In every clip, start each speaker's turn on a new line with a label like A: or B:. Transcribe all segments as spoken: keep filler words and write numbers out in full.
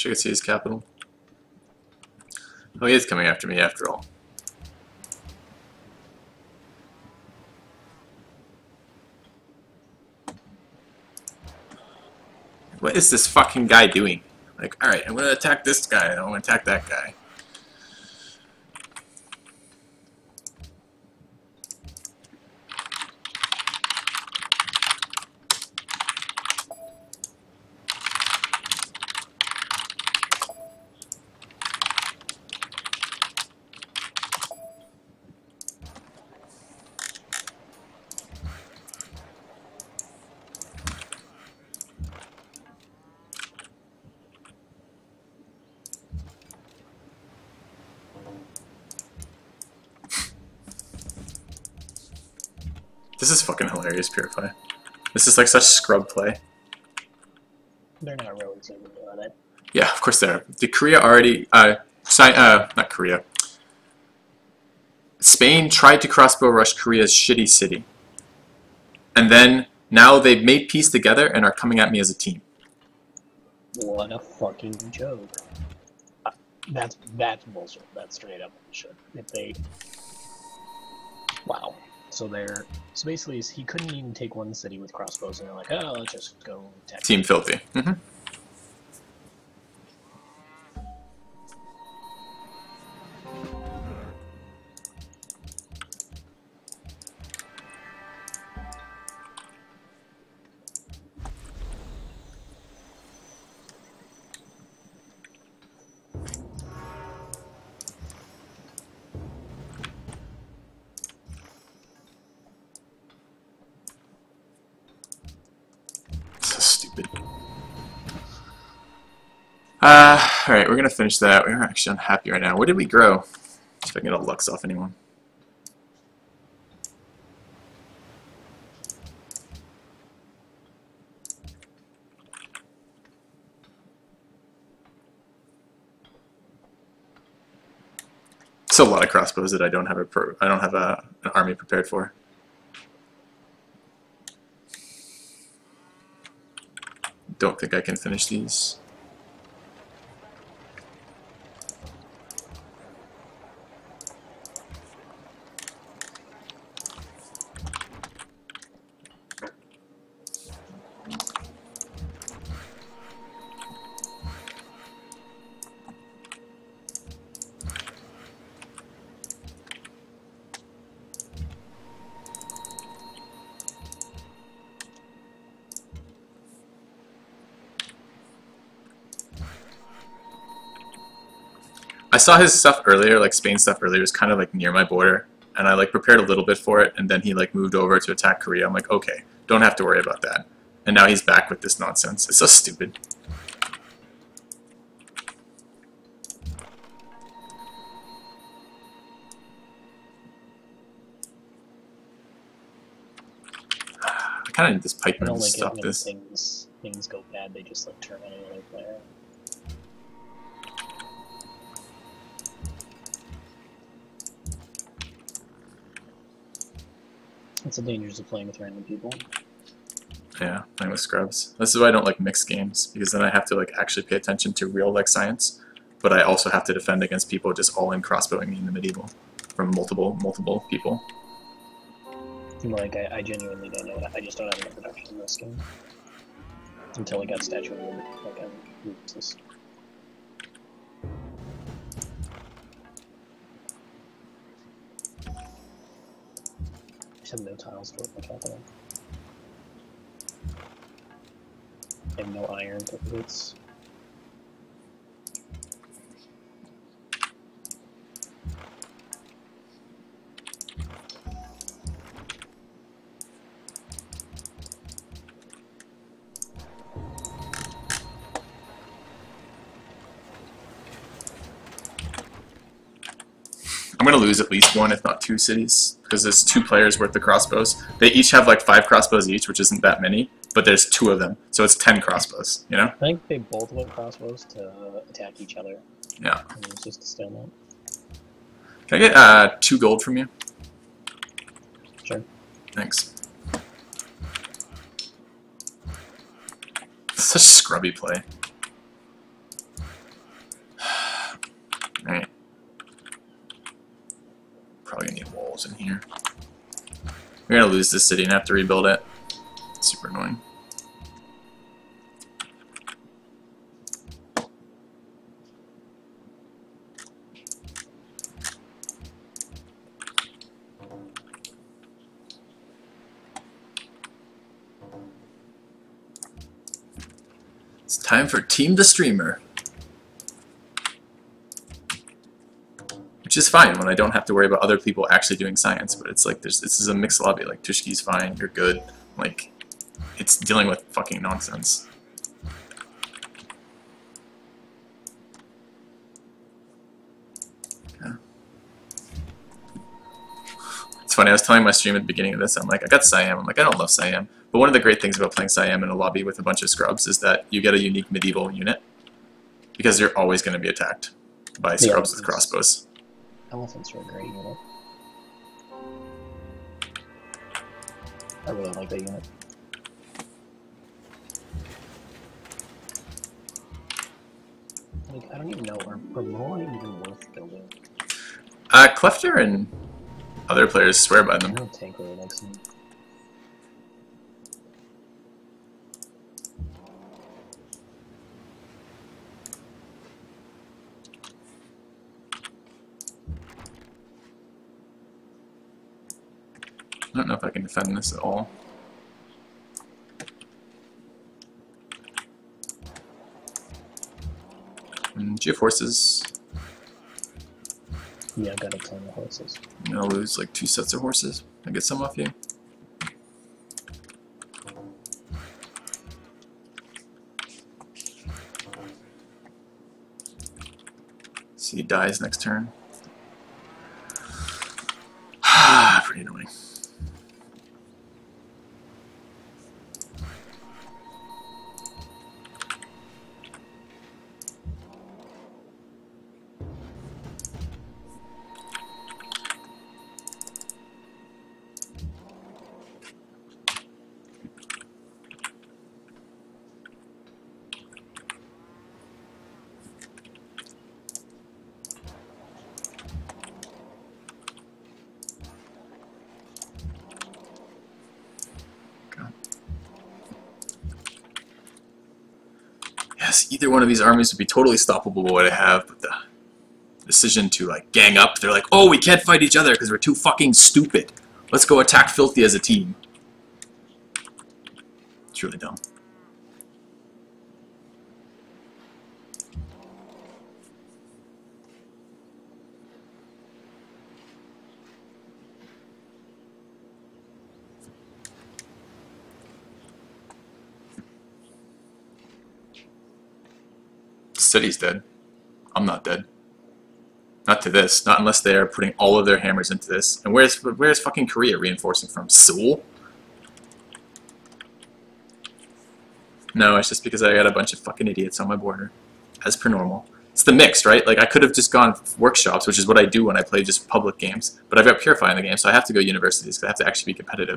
A: Wish I could see his capital. Oh, he is coming after me after all. What is this fucking guy doing? Like, alright, I'm gonna attack this guy, and I'm gonna attack that guy. This is fucking hilarious, Purify. This is like such scrub play.
B: They're not really zooming on it.
A: Yeah, of course they are. Did Korea already... Uh, uh, not Korea. Spain tried to crossbow rush Korea's shitty city. And then, now they've made peace together and are coming at me as a team.
B: What a fucking joke. Uh, that's, that's bullshit. That's straight up bullshit. If they... Wow. So they're... So basically, he couldn't even take one city with crossbows, and they're like, oh, let's just go attack.
A: Team Filthy. Mm-hmm. Uh, alright, we're gonna finish that. We're actually unhappy right now. Where did we grow? See if I can get a Lux off anyone. It's a lot of crossbows that I don't have a pro I don't have a, an army prepared for. Don't think I can finish these. I saw his stuff earlier, like Spain stuff earlier, was kind of like near my border, and I like prepared a little bit for it, and then he like moved over to attack Korea. I'm like, okay, don't have to worry about that. And now he's back with this nonsense. It's so stupid. I kind of need this pikeman to
B: like
A: stop this.
B: Things, things go bad, they just like turn on another player. It's the dangers of playing with random people.
A: Yeah, playing with scrubs. This is why I don't like mixed games, because then I have to like actually pay attention to real like science, but I also have to defend against people just all in crossbowing me in the medieval from multiple multiple people.
B: Like I, I genuinely don't know. I just don't have enough production in this game until I got Statue of Liberty. Like I'm useless. I just have no tiles to work my capital. I have no iron to boots.
A: I'm going to lose at least one, if not two cities, because there's two players worth of crossbows. They each have like five crossbows each, which isn't that many, but there's two of them, so it's ten crossbows, you know?
B: I think they both went crossbows to attack each other.
A: Yeah.
B: And it was just a stalemate.
A: Can I get uh, two gold from you?
B: Sure.
A: Thanks. Such scrubby play. Probably gonna need walls in here. We're gonna lose this city and have to rebuild it. It's super annoying. It's time for Team the Streamer. Which is fine when I don't have to worry about other people actually doing science, but it's like there's this is a mixed lobby. Like Tushki's fine, you're good. Like it's dealing with fucking nonsense. Yeah. It's funny, I was telling my stream at the beginning of this, I'm like, I got Siam. I'm like, I don't love Siam. But one of the great things about playing Siam in a lobby with a bunch of scrubs is that you get a unique medieval unit. Because you're always going to be attacked by scrubs with crossbows.
B: Elephants are a great unit. I really like that unit. Like, I don't even know, are, are Moan even worth building?
A: Uh, Klefter and other players swear by them.
B: I don't tank really likes them.
A: I don't know if I can defend this at all. And do you have horses?
B: Yeah, I got a ton of horses.
A: I'm gonna lose like two sets of horses. I get some off you. See, he dies next turn. Pretty annoying. Yes, either one of these armies would be totally stoppable by what I have, but the decision to like gang up, they're like, oh, we can't fight each other because we're too fucking stupid. Let's go attack Filthy as a team. It's really dumb. City's dead. I'm not dead. Not to this. Not unless they are putting all of their hammers into this. And where's where's fucking Korea reinforcing from? Seoul? No, it's just because I got a bunch of fucking idiots on my border. As per normal. It's the mix, right? Like, I could have just gone workshops, which is what I do when I play just public games. But I've got Purify in the game, so I have to go universities, because I have to actually be competitive.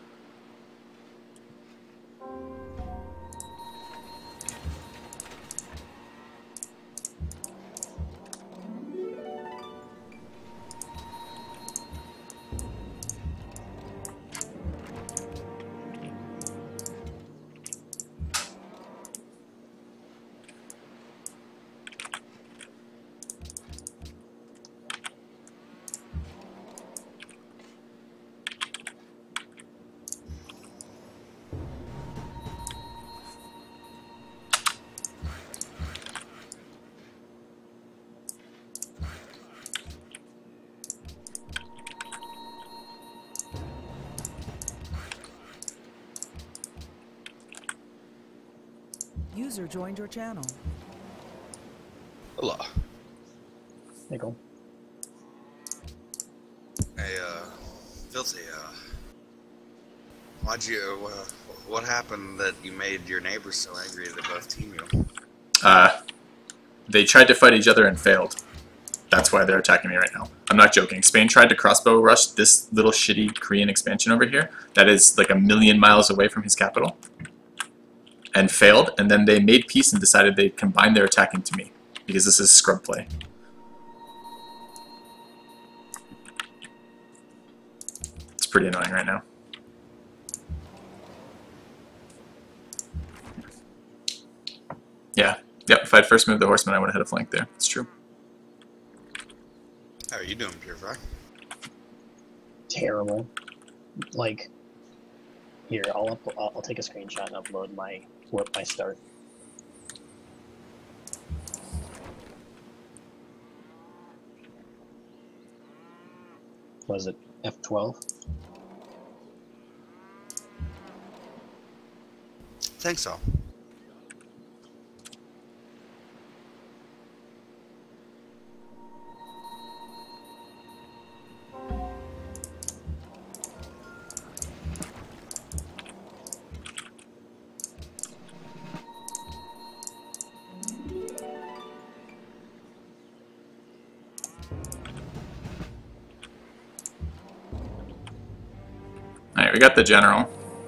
C: User joined your channel.
D: Hello.
B: Hey, go.
D: Hey, uh, Filthy, uh, why'd you, uh, what happened that you made your neighbors so angry they both team you?
A: Uh, they tried to fight each other and failed. That's why they're attacking me right now. I'm not joking. Spain tried to crossbow rush this little shitty Korean expansion over here that is like a million miles away from his capital. And failed, and then they made peace and decided they'd combine their attack into me. Because this is scrub play. pretty annoying right now. Yeah. Yep, if I'd first moved the horseman, I would have had a flank there. It's true.
D: How are you doing, Purify?
B: Terrible. Like, here, I'll, up, I'll I'll take a screenshot and upload my what my start. Was it F twelve?
D: Think so.
A: Alright, we got the general.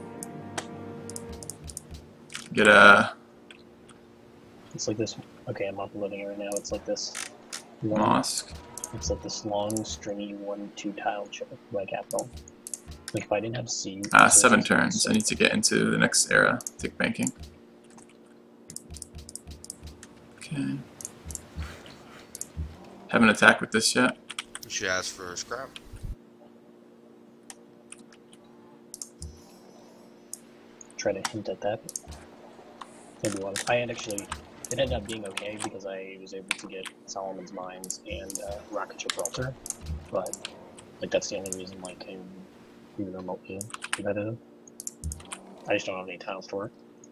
A: Get a
B: It's like this. Okay, I'm uploading it right now. It's like this. One,
A: mosque.
B: It's like this long, stringy one, two tile chip by capital. Like if I didn't have C.
A: Ah, seven turns. I need to get into the next era. Take banking. Okay. Haven't attacked with this yet.
D: You should ask for a scrap.
B: Try to hint at that. Maybe one. I had actually. It ended up being okay because I was able to get Solomon's Mines and uh, Rocket Gibraltar, but like that's the only reason like I'm even remotely competitive. I just don't have any tiles to work.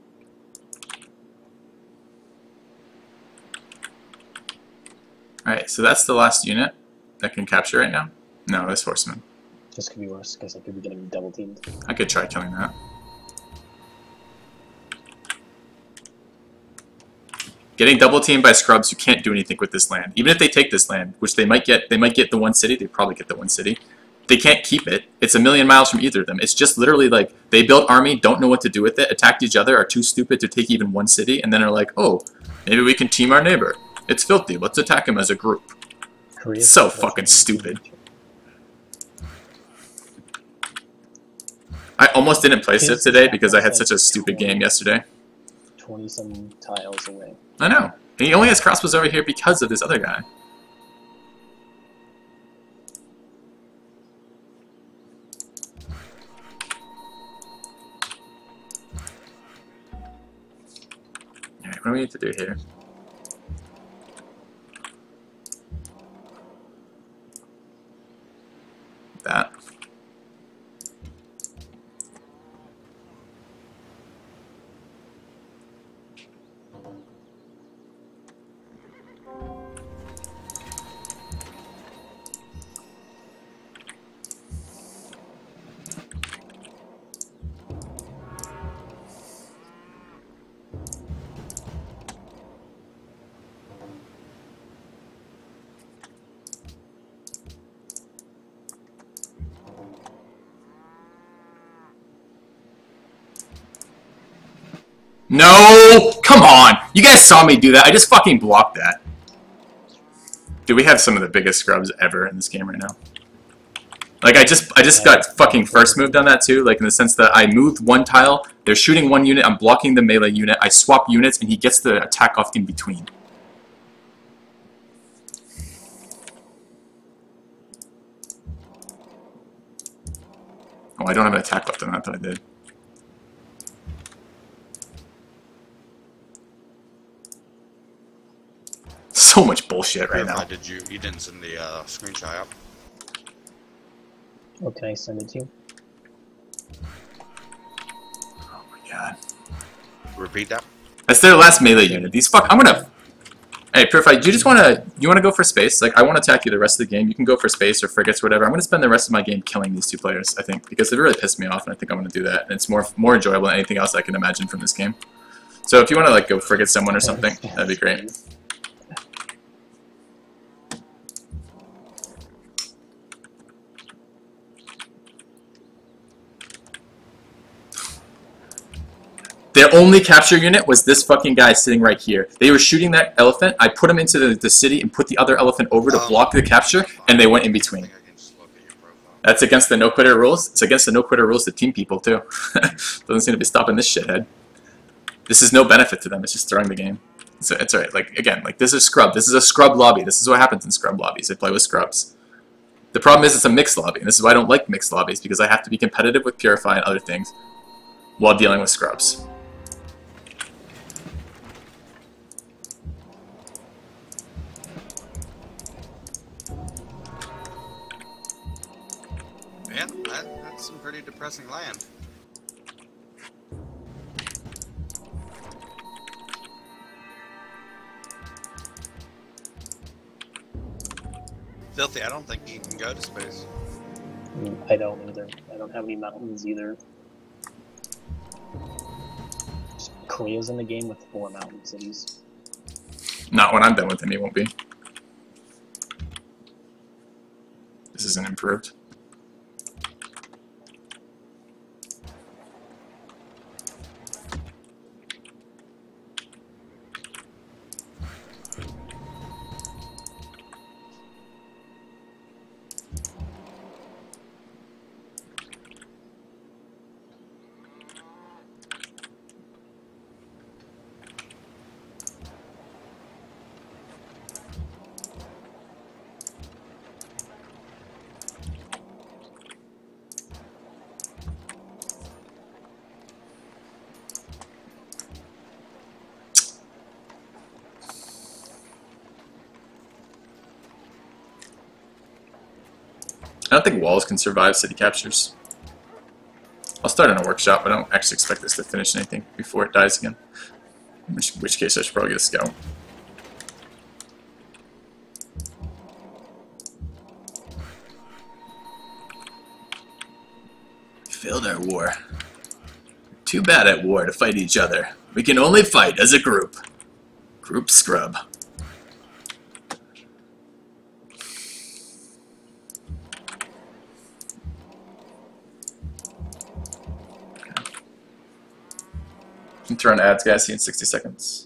A: Alright, so that's the last unit that can capture right now. No, this horseman.
B: This could be worse because I could be getting double teamed.
A: I could try killing that. Getting double teamed by scrubs, you can't do anything with this land. Even if they take this land, which they might get, they might get the one city. They probably get the one city. They can't keep it. It's a million miles from either of them. It's just literally like they built army, don't know what to do with it, attacked each other, are too stupid to take even one city, and then are like, oh, maybe we can team our neighbor. It's filthy. Let's attack him as a group.
B: Korea's
A: So fucking stupid. I almost didn't play Civ today because I had such a stupid game yesterday.
B: twenty some tiles away.
A: I know. And he only has crossbows over here because of this other guy. Alright, what do we need to do here? That. No! Come on! You guys saw me do that. I just fucking blocked that. Dude, we have some of the biggest scrubs ever in this game right now. Like, I just I just got fucking first moved on that too, like in the sense that I moved one tile, they're shooting one unit, I'm blocking the melee unit, I swap units, and he gets the attack off in between. Oh, I don't have an attack left on that, but I did. So much bullshit right now.
D: Did you? You didn't send the uh, screenshot up.
B: What can I send it to?
A: Oh my god.
D: Repeat that.
A: That's their last melee unit. These fuck. I'm gonna. Hey, Purify, you just wanna you wanna go for space? Like I want to attack you the rest of the game. You can go for space or frigates, or whatever. I'm gonna spend the rest of my game killing these two players. I think because it really pissed me off, and I think I'm gonna do that. And it's more more enjoyable than anything else I can imagine from this game. So if you want to like go frigate someone or something, that'd be great. Their only capture unit was this fucking guy sitting right here. They were shooting that elephant. I put him into the, the city and put the other elephant over to
D: Um,
A: block the capture, and they went in
D: I
A: between.
D: think I can just look at your profile.
A: That's against the no-quitter rules. It's against the no-quitter rules to team people, too. Doesn't seem to be stopping this shithead. This is no benefit to them. It's just throwing the game. So it's alright. Like, again, like, this is scrub. This is a scrub lobby. This is what happens in scrub lobbies. They play with scrubs. The problem is it's a mixed lobby, and this is why I don't like mixed lobbies, because I have to be competitive with Purify and other things while dealing with scrubs.
D: Yeah, that, that's some pretty depressing land. Filthy, I don't think you can go to space.
B: Mm, I don't either. I don't have any mountains either. Korea's in the game with four mountain cities.
A: Not when I'm done with him, he won't be. This isn't improved. I don't think walls can survive city captures. I'll start on a workshop, but I don't actually expect this to finish anything before it dies again. In which, which case I should probably get a scout. Failed our war. Too bad at war to fight each other. We can only fight as a group. Group scrub. Can throw an ads guy, see in sixty seconds.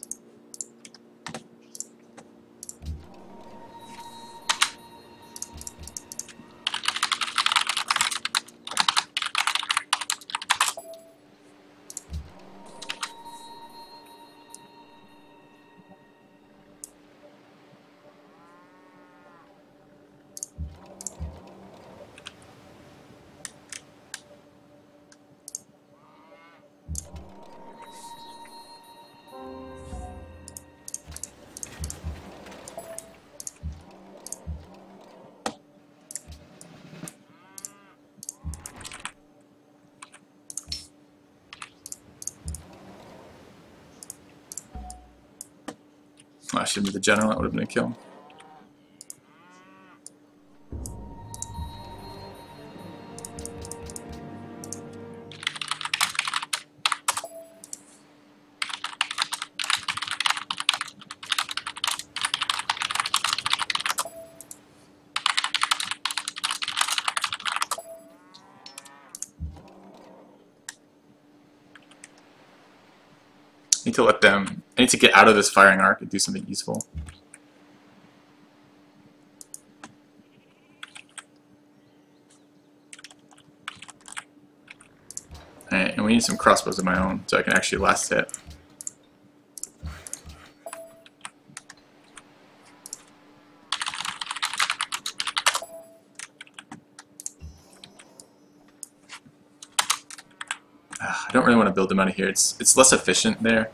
A: I should be the general, that would have been a kill. I need to let them, I need to get out of this firing arc and do something useful. Alright, and we need some crossbows of my own so I can actually last hit. I don't really want to build them out of here. It's it's less efficient there.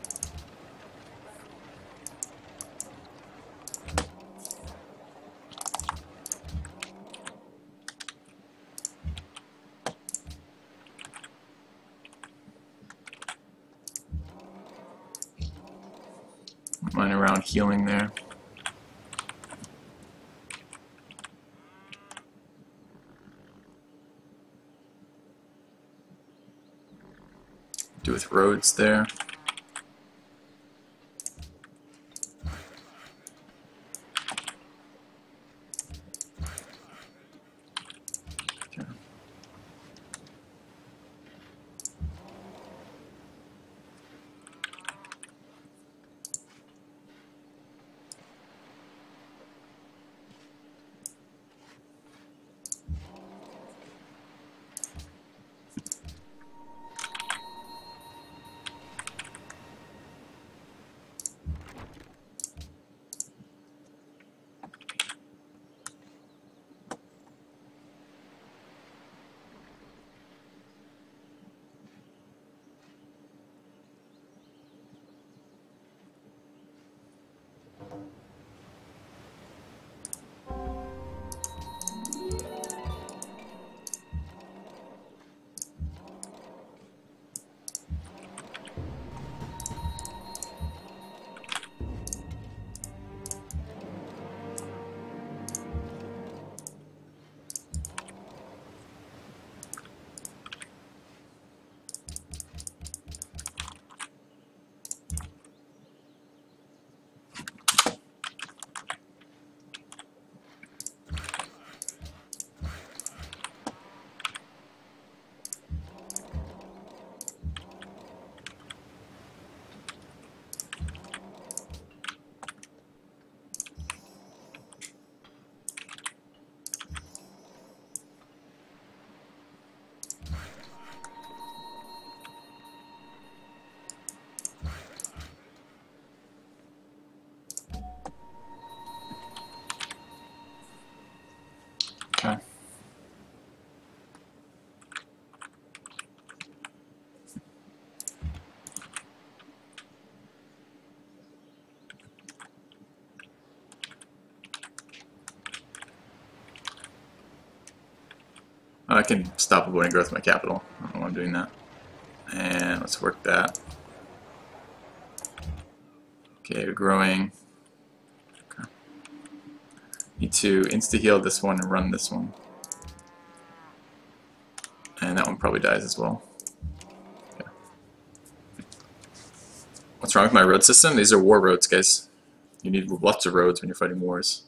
A: Mine around healing there. Do with roads there. Okay. Okay. I can stop avoiding growth of my capital. I don't know why I'm doing that. And let's work that. Okay, we're growing. Okay. Need to insta-heal this one and run this one. And that one probably dies as well. Okay. What's wrong with my road system? These are war roads, guys. You need lots of roads when you're fighting wars.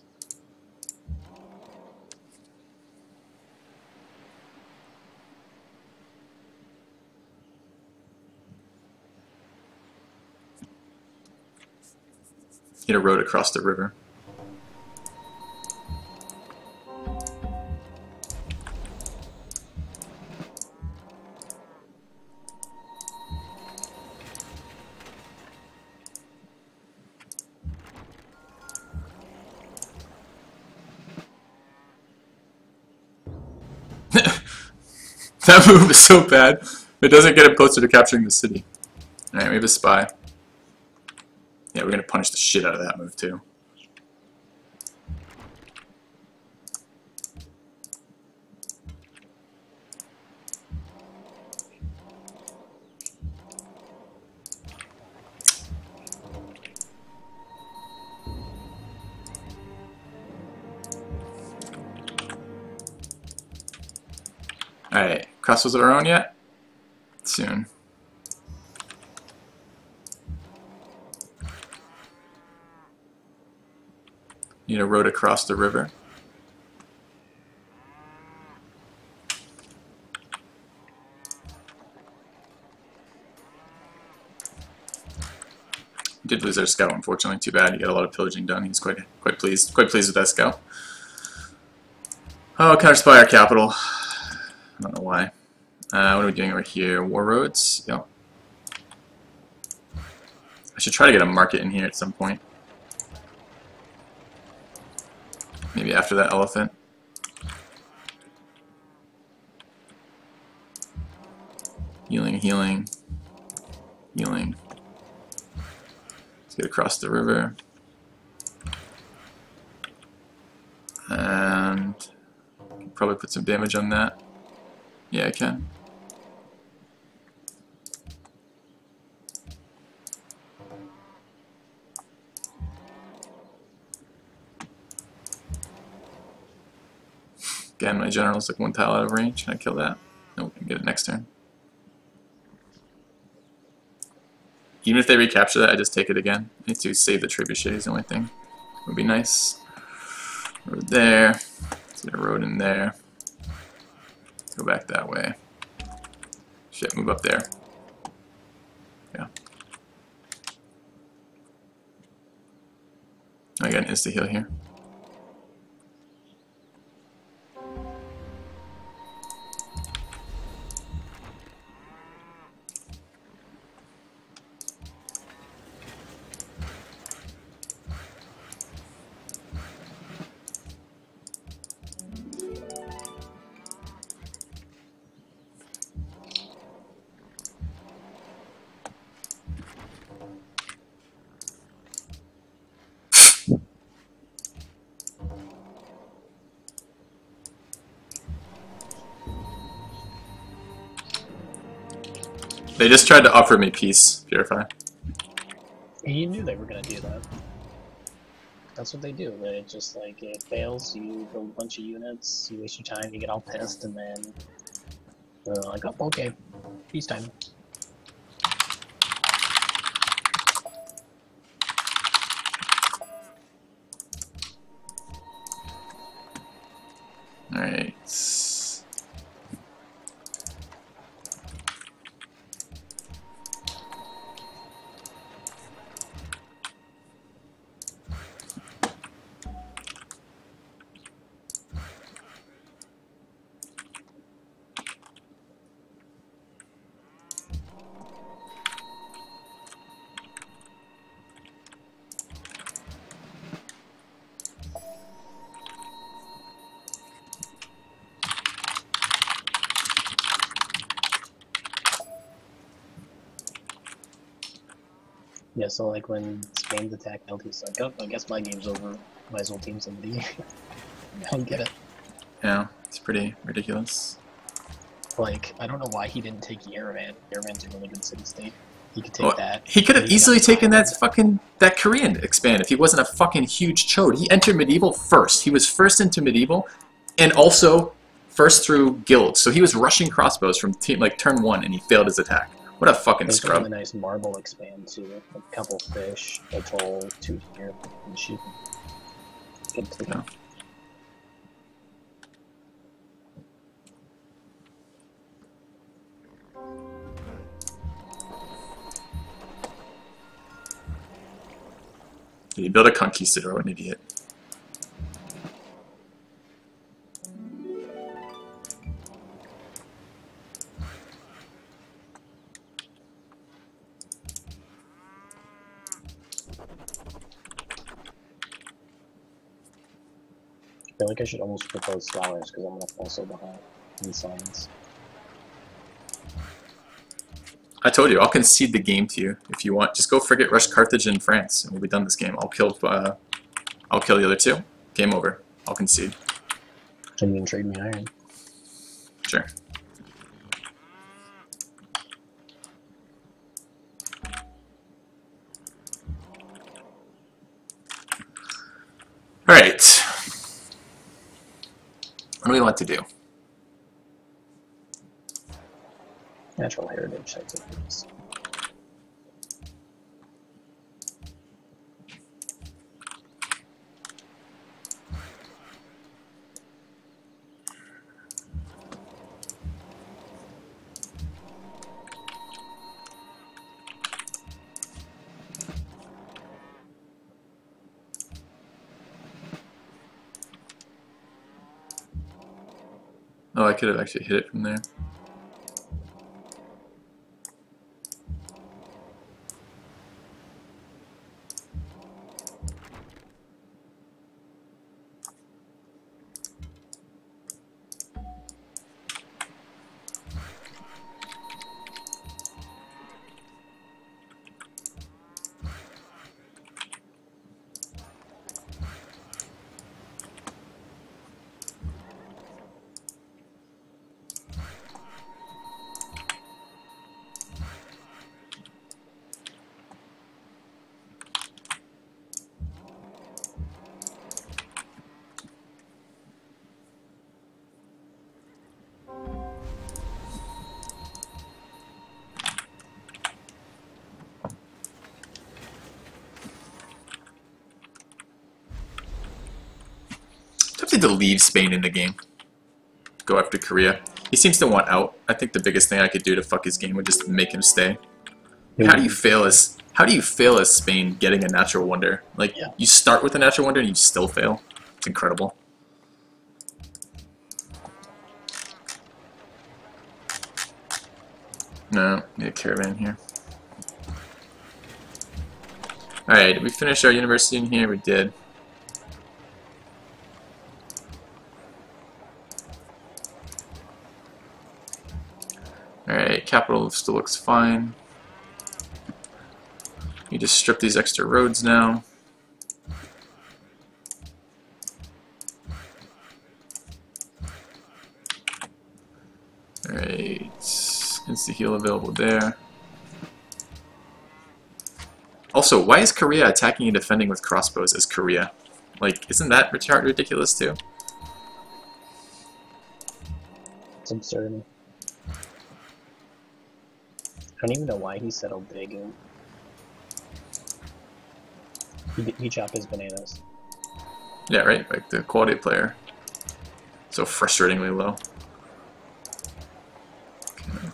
A: Need a road across the river. That move is so bad. It doesn't get him closer to capturing the city. Alright, we have a spy. Yeah, we're gonna punish the shit out of that move too. Alright, crossroads of our own yet? Soon. Need a road across the river. Did lose our scout, unfortunately. Too bad. He got a lot of pillaging done. He's quite quite pleased. Quite pleased with that scout. Oh, counter spy our capital. I don't know why. Uh, what are we doing over here? War roads? Yep. I should try to get a market in here at some point. Maybe after that elephant. Healing, healing, healing. Let's get across the river. And probably put some damage on that. Yeah, I can. Again, my general's like one tile out of range. Can I kill that? Nope, I can get it next turn. Even if they recapture that, I just take it again. I need to save the trebuchet is the only thing. Would be nice. Road there. Let's get a road in there. Go back that way. Shit, move up there. Yeah. I got an insta heal here. They just tried to offer me peace, Purify.
B: You knew they were gonna do that. That's what they do. They just like it fails, you build a bunch of units, you waste your time, you get all pissed, and then they're like, oh, okay, peacetime.
A: Alright.
B: Yeah, so like when Spain's attack failed, he's like, oh, I guess my game's over. Might as well team somebody. I don't get it.
A: Yeah, it's pretty ridiculous.
B: Like, I don't know why he didn't take Yerevan. Yerevan's a really good city-state. He could take
A: Well,
B: that.
A: he could have
B: He
A: easily
B: got
A: taken that
B: Thailand.
A: fucking that Korean expand if he wasn't a fucking huge chode. He entered medieval first. He was first into medieval, and also first through guild. So he was rushing crossbows from team like turn one, and he failed his attack. What a fucking
B: There's a
A: scrub!
B: really nice marble expand too. A couple fish, a toll, two here, and shoot. Good to
A: Yeah. He built a conquistador, an idiot.
B: I feel like I should almost propose flowers because I'm gonna fall so behind in science.
A: I told you, I'll concede the game to you if you want. Just go frigate rush Carthage and France, and we'll be done this game. I'll kill, uh, I'll kill the other two. Game over. I'll concede.
B: So you can trade me iron.
A: Sure. All right. What do we want to do?
B: Natural heritage sites of things.
A: Oh, I could have actually hit it from there. Tempted to leave Spain in the game. Go after Korea. He seems to want out. I think the biggest thing I could do to fuck his game would just make him stay. How do you fail as how do you fail as Spain getting a natural wonder? Like
B: Yeah.
A: you start with a natural wonder and you still fail. It's incredible. No, need a caravan here. Alright, did we finish our university in here? We did. Alright, capital still looks fine. You just strip these extra roads now. Alright, insta-heal available there. Also, why is Korea attacking and defending with crossbows as Korea? Like, isn't that retard ridiculous too?
B: It's absurd. I don't even know why he settled Daegu. He, he chopped his bananas.
A: Yeah, right? Like the quality of player. So frustratingly low. Okay.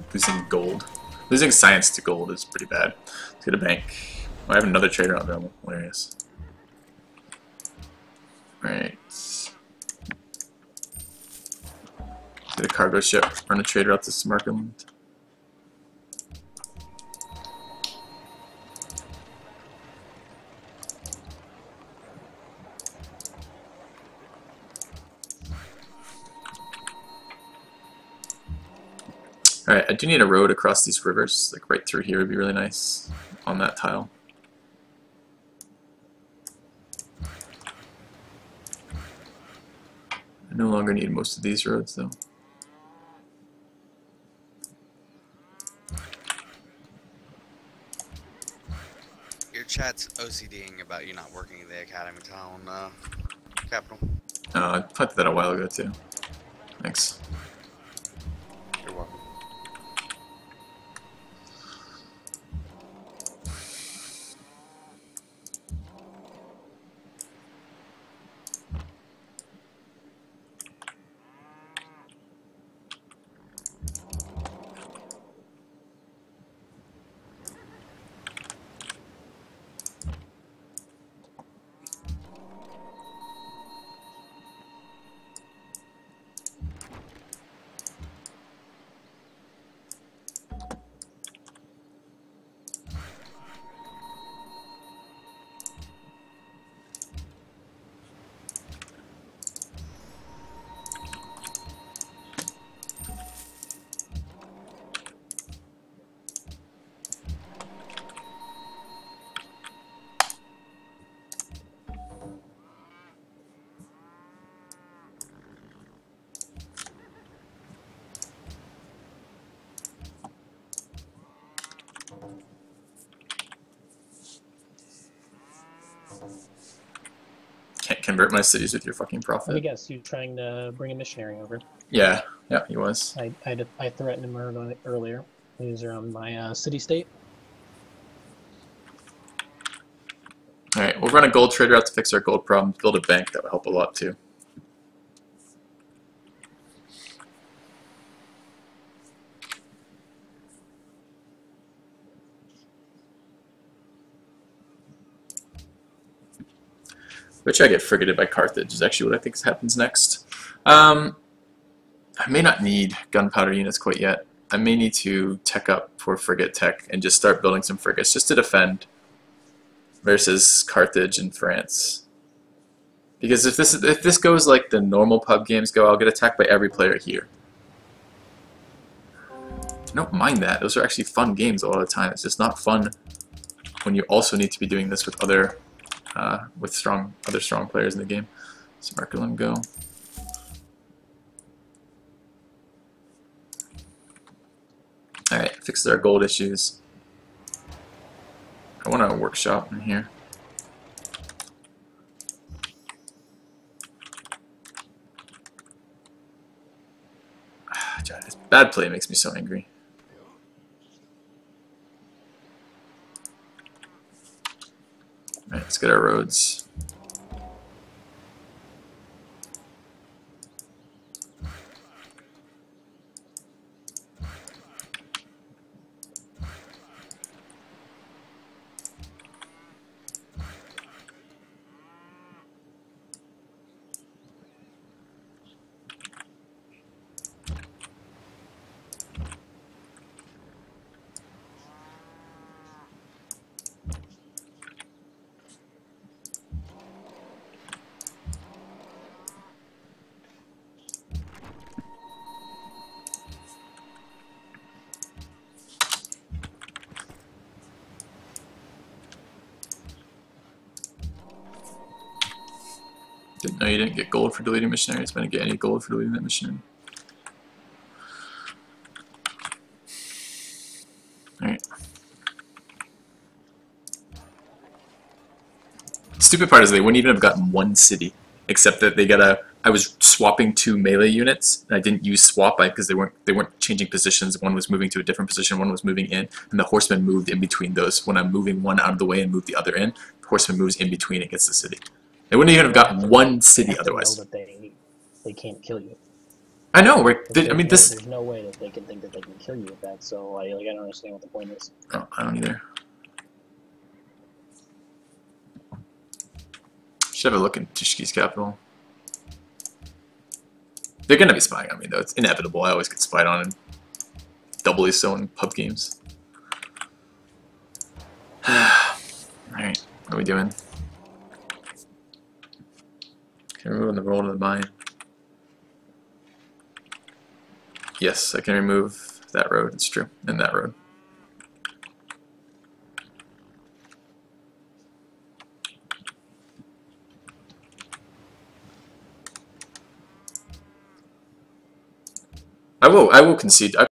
A: losing gold. Losing science to gold is pretty bad. Let's get a bank. Oh, I have another trader on there. I'm hilarious. Alright. Get a cargo ship. Run a trader out to Samarkand. Alright, I do need a road across these rivers. Like right through here would be really nice on that tile. I no longer need most of these roads though.
D: Your chat's OCDing about you not working the academy tile on uh, Capital.
A: Uh, I put that a while ago too. Thanks.
D: You're welcome.
A: Can't convert my cities with your fucking
B: Let me
A: profit.
B: guess, you're trying to bring a missionary over.
A: Yeah, yeah, he was.
B: I, I, I threatened him early- earlier. He was around my uh, city-state.
A: Alright, we'll run a gold trader out to fix our gold problems, build a bank, that would help a lot too. Which I get frigated by Carthage is actually what I think happens next. Um, I may not need gunpowder units quite yet. I may need to tech up for frigate tech and just start building some frigates just to defend versus Carthage and France. Because if this if this goes like the normal pub games go, I'll get attacked by every player here. I don't mind that. Those are actually fun games a lot of the time. It's just not fun when you also need to be doing this with other uh, with strong other strong players in the game. So Markelum go. Alright, fixes our gold issues. I want a workshop in here. This bad play makes me so angry. Alright, let's get our roads. Didn't know you didn't get gold for deleting missionaries, but I didn't get any gold for deleting that missionary. Alright. The stupid part is they wouldn't even have gotten one city, except that they got a. I was swapping two melee units, and I didn't use swap because they weren't they weren't changing positions. One was moving to a different position, one was moving in, and the horseman moved in between those. When I'm moving one out of the way and move the other in, the horseman moves in between and gets the city. They wouldn't even have gotten one city
B: They have to know
A: otherwise.
B: that they, they can't kill you.
A: I know. We're, I mean,
B: There's
A: this.
B: no- There's no way that they can think that they can kill you with that. So I like I don't understand what the point is.
A: Oh, I don't either. Should have a look in Tishki's capital. They're gonna be spying on me though. It's inevitable. I always get spied on, and doubly so in pub games. Alright, what are we doing? Can I remove the roll to the mine? Yes, I can remove that road, it's true, and that road. I will I will concede. I